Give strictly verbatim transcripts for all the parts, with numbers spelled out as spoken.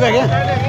है क्या?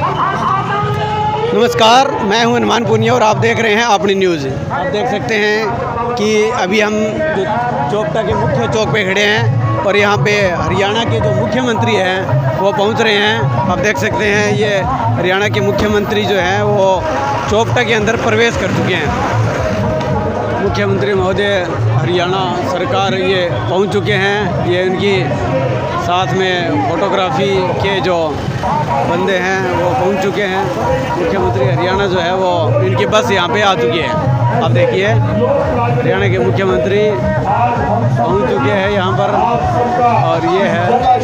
नमस्कार, मैं हूं हनुमान पुनिया और आप देख रहे हैं अपनी न्यूज़। आप देख सकते हैं कि अभी हम जो चौपटा के मुख्य चौक पे खड़े हैं और यहाँ पे हरियाणा के जो मुख्यमंत्री हैं वो पहुँच रहे हैं। आप देख सकते हैं ये हरियाणा के मुख्यमंत्री जो हैं वो चौपटा के अंदर प्रवेश कर चुके हैं। मुख्यमंत्री महोदय हरियाणा सरकार ये पहुंच चुके हैं। ये उनकी साथ में फोटोग्राफी के जो बंदे हैं वो पहुंच चुके हैं। मुख्यमंत्री हरियाणा जो है वो इनकी बस यहाँ पे आ चुकी है। आप देखिए हरियाणा के मुख्यमंत्री पहुंच चुके हैं यहाँ पर और ये है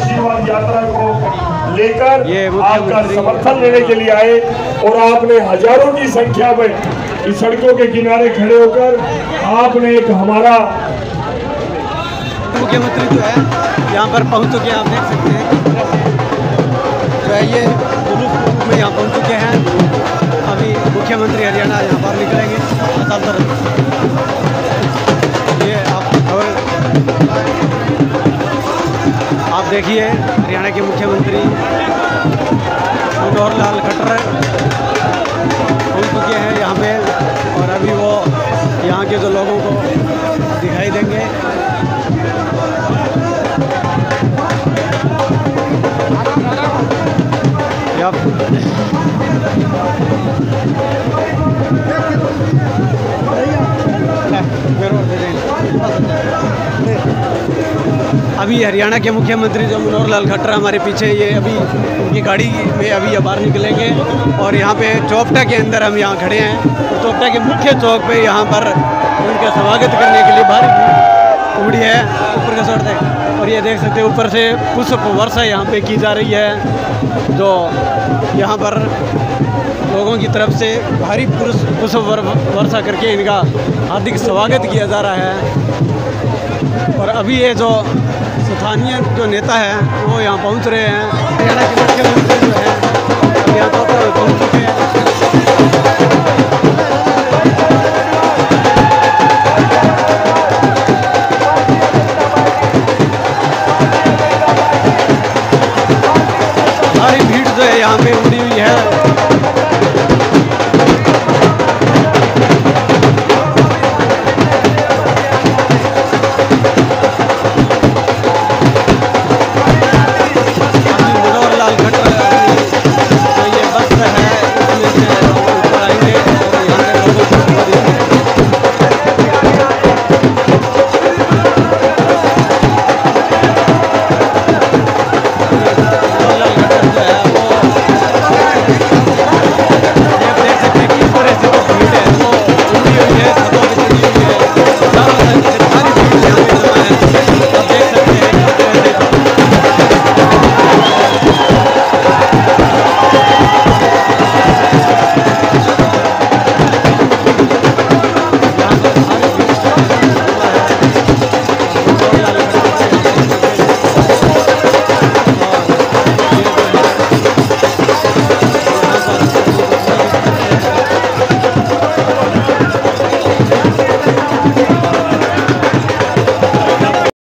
लेकर ये आपका समर्थन लेने के लिए आए और आपने हजारों की संख्या में इस सड़कों के किनारे खड़े होकर आपने एक हमारा मुख्यमंत्री जो है यहाँ पर पहुँच चुके हैं। आप देख सकते हैं जो है ये जुलूस में यहाँ पहुँच चुके हैं। अभी मुख्यमंत्री हरियाणा यहाँ पर निकलेंगे असल ये आप और आप देखिए हरियाणा के मुख्यमंत्री मनोहर लाल खट्टर पहुँच चुके हैं यहाँ पे और अभी वो यहाँ के जो लोगों को दिखाई देंगे। अभी हरियाणा के मुख्यमंत्री जो मनोहर लाल खट्टर हमारे पीछे ये अभी उनकी गाड़ी में अभी ये बाहर निकलेंगे और यहाँ पे चौपटा के अंदर हम यहाँ खड़े हैं। चौपटा के मुख्य चौक पे यहाँ पर उनका स्वागत करने के लिए भारी उमड़ी है ऊपर का शॉट है और ये देख सकते हैं ऊपर से पुष्प वर्षा यहाँ पे की जा रही है। जो यहाँ पर लोगों की तरफ से भारी पुष्प वर्षा करके इनका हार्दिक स्वागत किया जा रहा है। और अभी ये जो स्थानीय जो नेता है वो यहाँ पहुँच रहे हैं। हरियाणा के मुख्यमंत्री जो है अब यहाँ पर पहुँच चुके हैं। भारी भीड़ जो है यहाँ पे